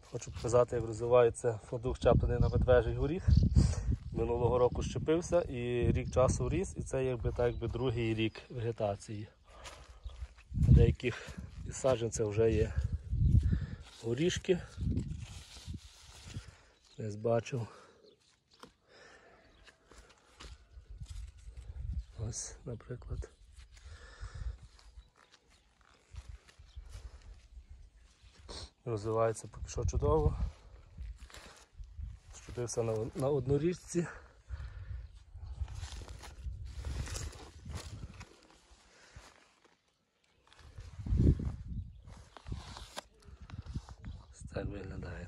Хочу показати, як розвивається фундук, щеплений на медвежий горіх. Минулого року щепився і рік часу ріс, і це якби другий рік вегетації. На деяких із саджанців вже є горішки. Десь бачив. Ось, наприклад. Розвивається поки що чудово. Щепився на однорічці. Ось так виглядає.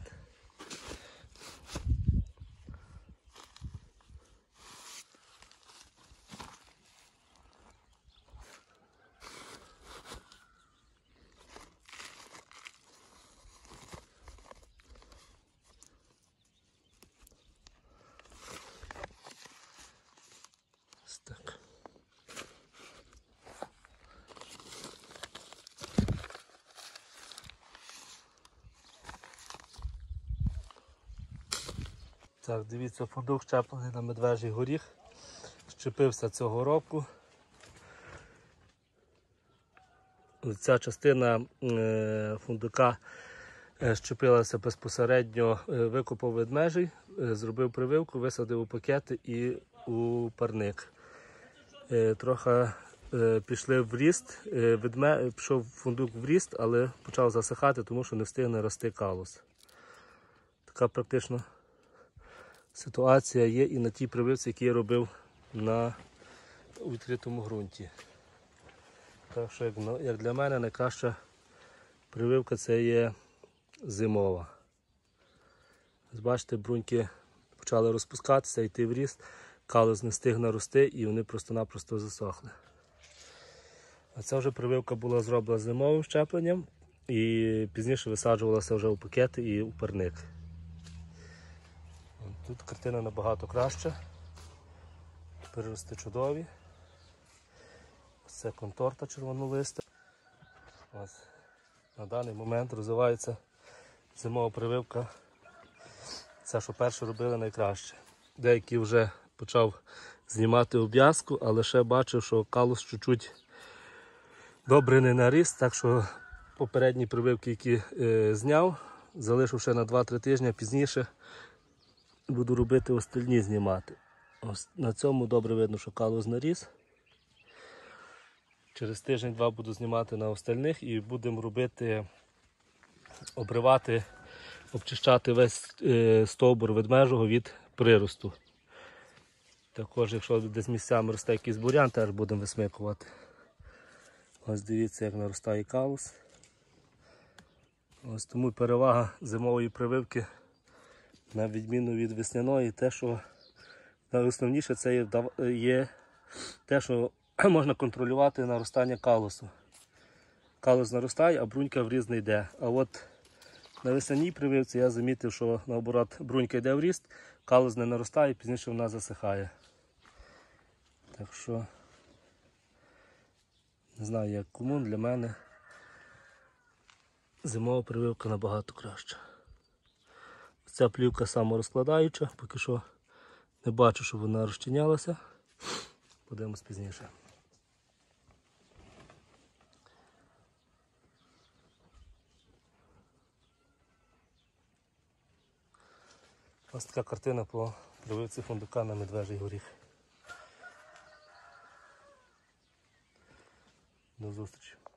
Так. Так, дивіться, фундук щеплений на медвежий горіх. Щепився цього року. Ця частина фундука щепилася безпосередньо, викопав ведмежий, зробив прививку, висадив у пакети і у парник. Трохи пішли в ріст, пішов фундук в ріст, але почав засихати, тому що не встигне рости калус. Така практично ситуація є і на тій прививці, які я робив на відкритому ґрунті. Так що, як для мене, найкраща прививка це є зимова. Бачите, бруньки почали розпускатися, йти в ріст, калус не встиг нарости і вони просто-напросто засохли. А ця вже прививка була зроблена зимовим щепленням і пізніше висаджувалася вже у пакети і у парник. Тут картина набагато краща, перерости чудові. Ось це конторта червонолиста. Ось. На даний момент розвивається зимова прививка. Це, що перше робили, найкраще. Деякі вже почав знімати обв'язку, але ще бачив, що калус чуть-чуть добре не наріс, так що попередні прививки, які зняв, залишив ще на 2-3 тижні, пізніше буду робити остальні знімати. Ось на цьому добре видно, що калус наріс. Через тиждень-два буду знімати на остальних і будемо робити, обривати, обчищати весь стовбур ведмежого від приросту. Також, якщо десь місцями росте якийсь бур'ян, теж будемо висмикувати. Ось дивіться, як наростає калус. Ось тому перевага зимової прививки, на відміну від весняної, те, що найосновніше це є те, що можна контролювати наростання калусу. Калус наростає, а брунька в ріст не йде. А от на весняній прививці я замітив, що наоборот брунька йде в ріст, калус не наростає, пізніше вона засихає. Так що, не знаю як кому, для мене зимова прививка набагато краща. Ця плівка саморозкладаюча, поки що не бачу, щоб вона розчинялася. Подивимось пізніше. Ось така картина по прививці фундука на медвежий горіх. До зустрічі.